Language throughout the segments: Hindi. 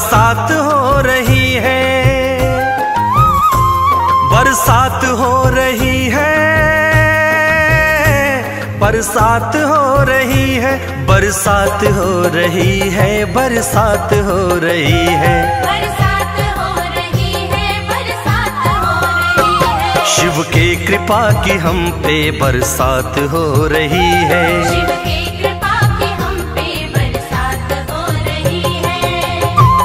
बरसात हो रही है, बरसात हो रही है, बरसात हो रही है, बरसात हो रही है, बरसात हो रही है, बरसात हो रही है, बरसात हो रही है। शिव के कृपा की हम पे बरसात हो रही है, शिव के कृपा की हम पे बरसात हो रही है।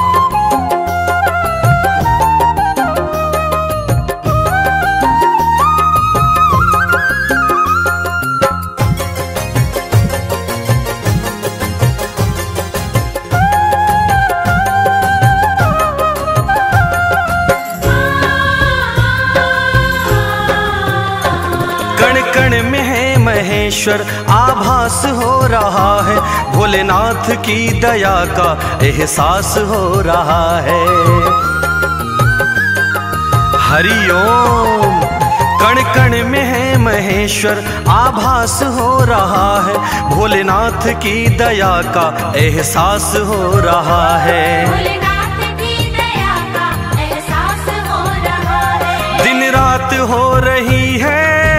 कण कण में है महेश्वर आभास हो रहा है, भोलेनाथ की दया का एहसास हो रहा है। हरि ओम। कण कण में है महेश्वर आभास हो रहा है, भोलेनाथ की दया का एहसास हो रहा है। भोलेनाथ की दया का एहसास हो रहा है। दिन रात हो रही है,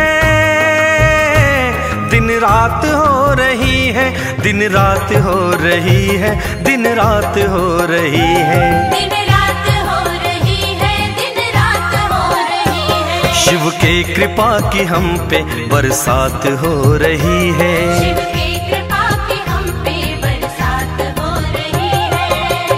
दिन रात हो रही है, दिन रात हो रही है, दिन रात हो रही है, दिन रात हो रही है, दिन रात हो रही है। शिव के कृपा की हम पे बरसात हो रही है, शिव के कृपा की हम पे बरसात हो रही है।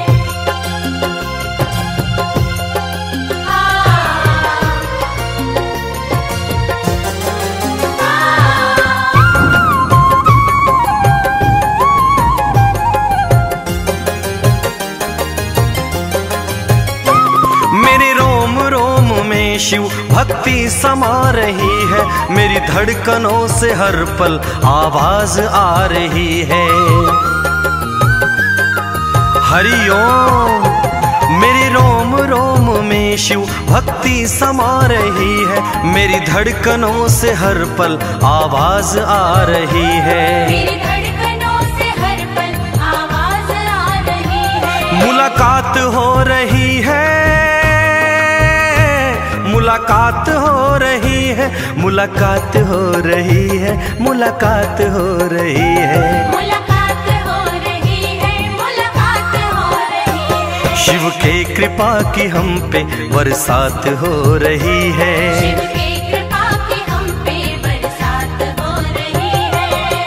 मेरे रोम रोम में शिव भक्ति समा रही है, मेरी धड़कनों से हर पल आवाज आ रही है। हरि ओम। मेरे रोम रोम में शिव भक्ति समा रही है, मेरी धड़कनों से हर पल आवाज आ रही है। मेरी धड़कनों से हर पल आवाज आ रही है। मुलाकात हो रही है, मुलाकात हो रही है, मुलाकात हो रही है, मुलाकात हो रही है, मुलाकात हो रही है, मुलाकात हो रही है। शिव के कृपा की हम पे बरसात हो रही है, शिव के कृपा की हम पे बरसात हो रही है।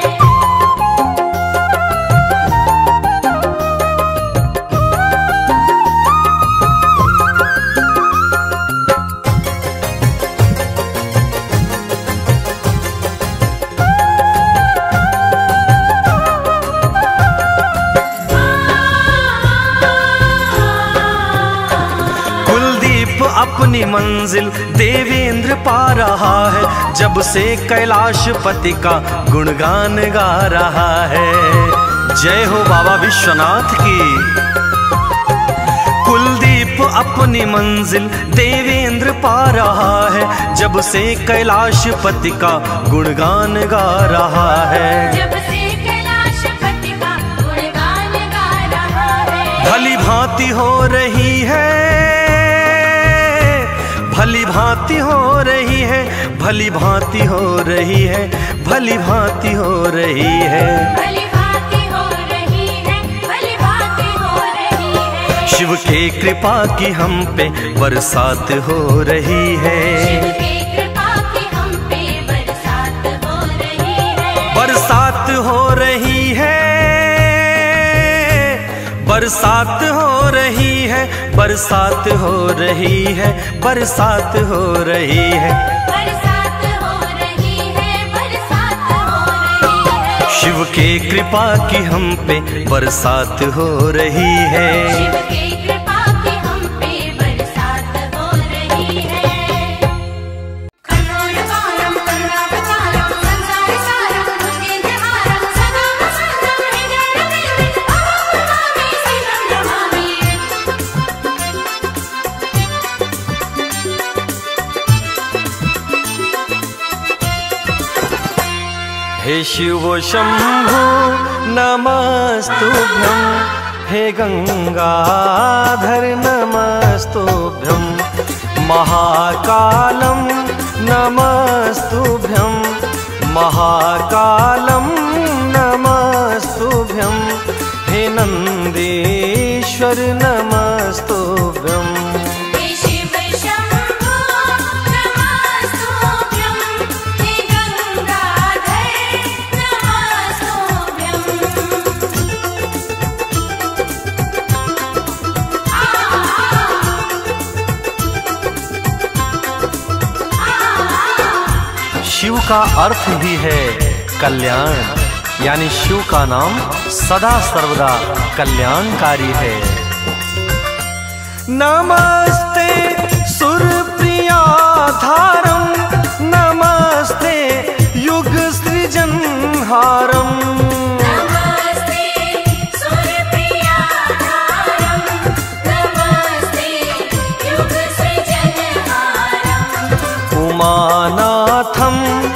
कुलदीप अपनी मंजिल देवेंद्र पा रहा है, जब से कैलाशपति का गुणगान गा रहा है। जय हो बाबा विश्वनाथ की। कुलदीप अपनी मंजिल देवेंद्र पा रहा है, जब से कैलाशपति का गुणगान गा रहा है। जब से कैलाशपति का गुणगान गा रहा है। भली भांति हो रही है, भली भांति हो रही है, भली भांति हो रही है, भली भांति हो रही है, भली भांति हो रही है, भली भांति हो रही है। शिव के कृपा की हम पे बरसात हो रही है, शिव के कृपा की हम पे बरसात हो रही है। बरसात हो रही है, बरसात हो रही है, बरसात हो रही है, बरसात हो रही है, बरसात हो रही है, बरसात हो रही है। शिव के कृपा की हम पे बरसात हो रही है, शिव के कृपा की हम पे बरसात हो रही है। करुणावतारम करुणावतारम संसार सारम भुजगेन्द्रहारम सदा वसंतम हृदयरविंदे नमामि शरणं नमामि। हे शिव शंभो नमस्तुभ्यं, हे गंगाधर नमस्तुभ्यं। महाकालं नमस्तुभ्यं, महाकालं नमस्तुभ्यं। हे नंदीश्वर नमस्तुभ्यं। हे शिव शंभो नमस्तुभ्यं, हे गंगाधर नमस्तुभ्यं। शिव का अर्थ ही है कल्याण, यानी शिव का नाम सदा सर्वदा कल्याणकारी है। नमस्ते सुरप्रियाधारं, नमस्ते युग सृजनहारं। नमस्ते सुरप्रियाधारं, नमस्ते युग सृजनहारं। उमानाथं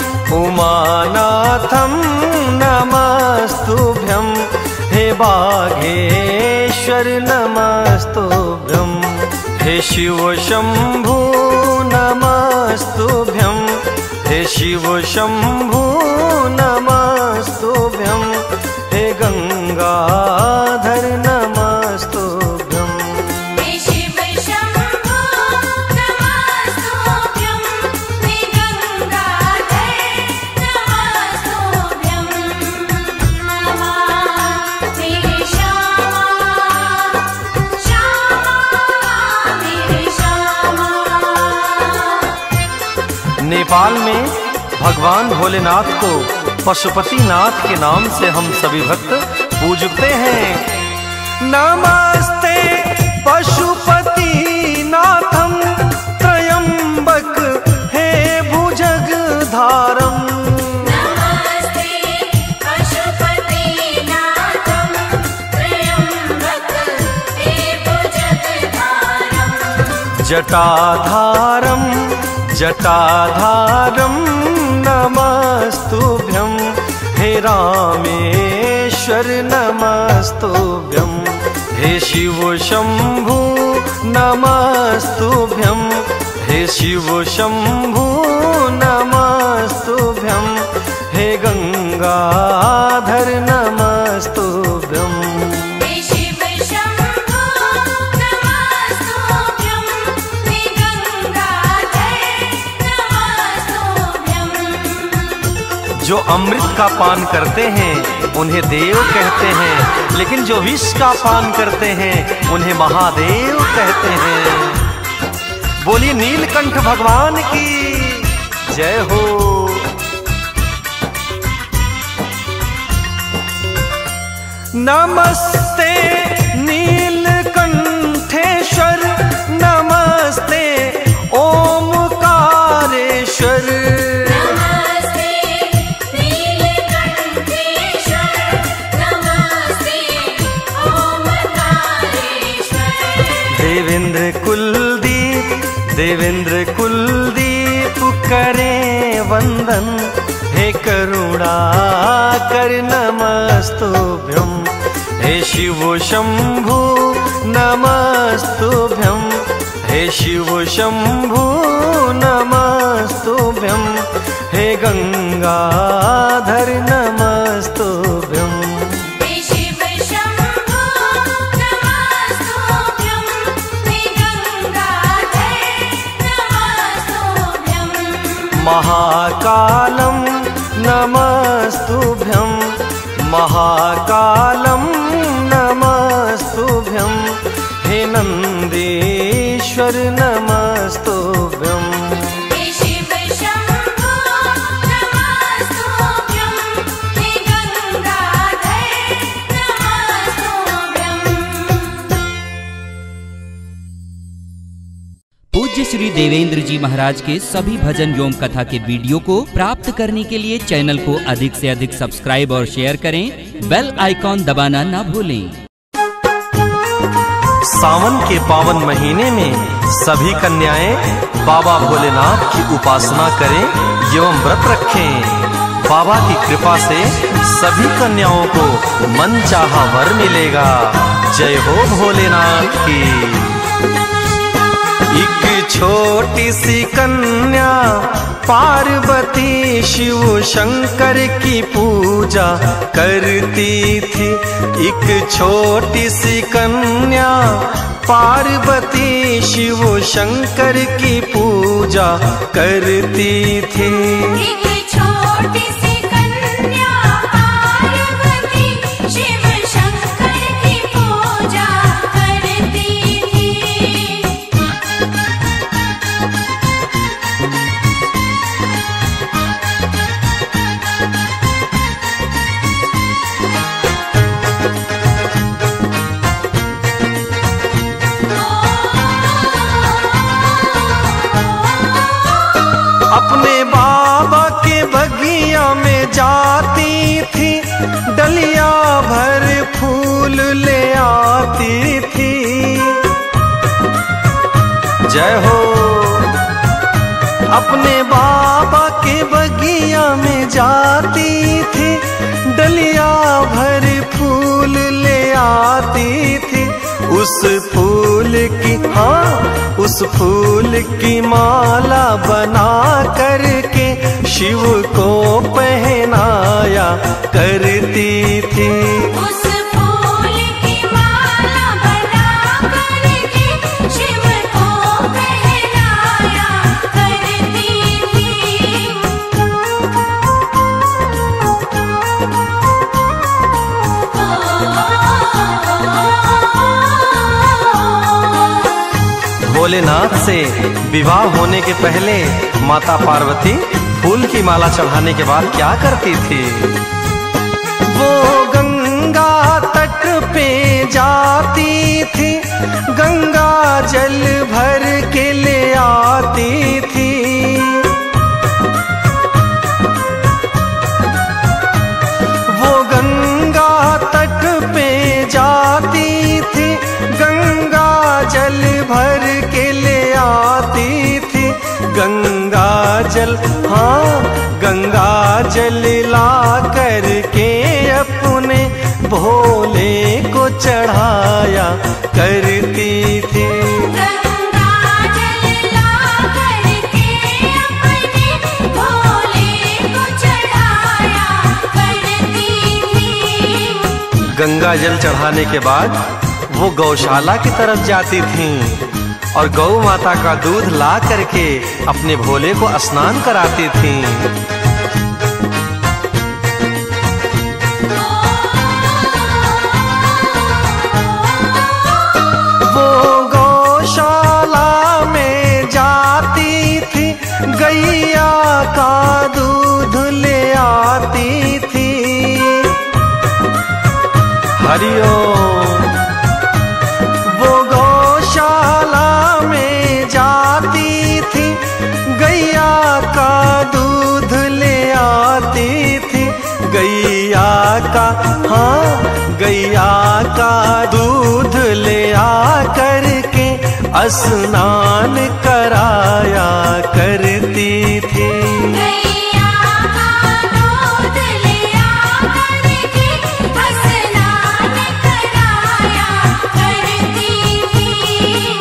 उमानाथं नमस्तुभ्यं। हे बाघेश्वर नमस्तुभ्यं। हे शिव शंभो नमस्तुभ्यं। हे शिव शंभो नमस्तुभ्यं। हे गंगाधर नमस्तुभ्यं। हे शिव शंभो नमस्तुभ्यं, हे गंगाधर नमस्तुभ्यं। नमः तेरे श्यामा श्यामा तेरे श्यामा। नेपाल में भगवान भोलेनाथ को पशुपतिनाथ के नाम से हम सभी भक्त पूजते हैं। नमस्ते पशुपतिनाथं, त्रयंबक हे भुजगधारं। नमस्ते पशुपतिनाथं, त्र्यंबक हे भुजगधारं। जटाधारं जटाधारं नमस्तुभ्यं। हे रामेश्वर नमस्तुभ्यं। हे शिव शंभो नमस्तुभ्यं। हे शिव शंभो नमस्तुभ्यं। हे गंगाधर नमस्तुभ्यं। हे शिव शंभो नमस्तुभ्यं, हे गंगाधर नमस्तुभ्यं। जो अमृत का पान करते हैं उन्हें देव कहते हैं, लेकिन जो विष का पान करते हैं उन्हें महादेव कहते हैं। बोलिए नीलकंठ भगवान की जय हो। नमस्ते नीलकंठेश्वर, नमस्ते ओमकारेश्वर। नमस्ते नीलकंठेश्वर, नमस्ते ओमकारेश्वर। देवेंद्र कुलदीप करे वंदन। हे करुणाकर नमस्तुभ्यं। हे शिव शंभो नमस्तुभ्यं। हे शिव शंभो नमस्तुभ्यं। हे गंगाधर नमस्तुभ्यं। हे शिव शंभो नमस्तुभ्यं, हे गंगाधर नमस्तुभ्यं। महाकालं नमस्तुभ्यं। महाकालं नमस्तुभ्यं। हे नंदीश्वर नमस्तुभ्यं। हे शिव शंभो नमस्तुभ्यं, हे गंगाधर नमस्तुभ्यं। पूज्य श्री देवेंद्र जी महाराज के सभी भजन एवं कथा के वीडियो को प्राप्त करने के लिए चैनल को अधिक से अधिक सब्सक्राइब और शेयर करें। बेल आइकॉन दबाना ना भूलें। सावन के पावन महीने में सभी कन्याएं बाबा भोलेनाथ की उपासना करें एवं व्रत रखें। बाबा की कृपा से सभी कन्याओं को मनचाहा वर मिलेगा। जय हो भोलेनाथ की। एक छोटी सी कन्या पार्वती शिव शंकर की पूजा करती थी। एक छोटी सी कन्या पार्वती शिव शंकर की पूजा करती थी। एक छोटी सी कन्या पार्वती शिव शंकर की पूजा करती थी। अपने बाबा के बगिया में जाती थी, डलिया भर फूल ले आती थी। जय हो। अपने बाबा के बगिया में जाती थी, डलिया भर फूल ले आती थी। उस फूल की उस फूल की माला बना करके शिव को पहनाया करती थी। उस फूल की माला बना करके शिव को पहनाया करती थी। भोलेनाथ से विवाह होने के पहले माता पार्वती फूल की माला चढ़ाने के बाद क्या करती थी? वो गंगा तट पे जाती थी, गंगा जल भर के ले आती थी। वो गंगा तट पे जाती थी, गंगा जल भर के ले आती थी। गंगा जल गंगा जल ला करके अपने भोले को चढ़ाया करती थी। गंगा जल ला करके अपने भोले को चढ़ाया करती थी। गंगा जल चढ़ाने के बाद वो गौशाला की तरफ जाती थीं और गौ माता का दूध ला करके अपने भोले को स्नान कराती थीं। वो गौशाला में जाती थी, गैया का दूध ले आती थी। हरिओम। वो गौशाला में जाती थी, गैया का दूध ले आती थी। गैया का दूध ले आ करके स्नान कराया करती थी। गैया का दूध ले आ करके स्नान कराया करती थी।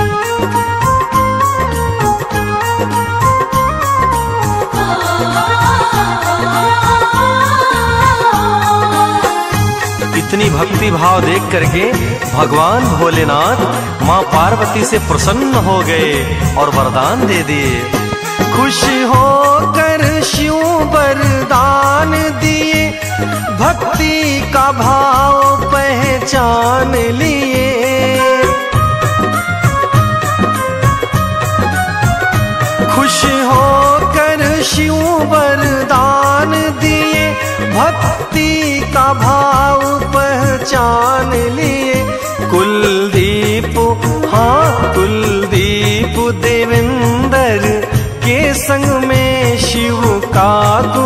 इतनी भक्ति भाव देख करके भगवान भोलेनाथ माँ पार्वती से प्रसन्न हो गए और वरदान दे दिए। खुश होकर शिव वरदान दिए, भक्ति का भाव पहचान लिए। खुश होकर शिव वरदान दिए, भक्ति का भाव पहचान लिए। कुलदीप कुलदीप देवेंद्र के संग में शिव का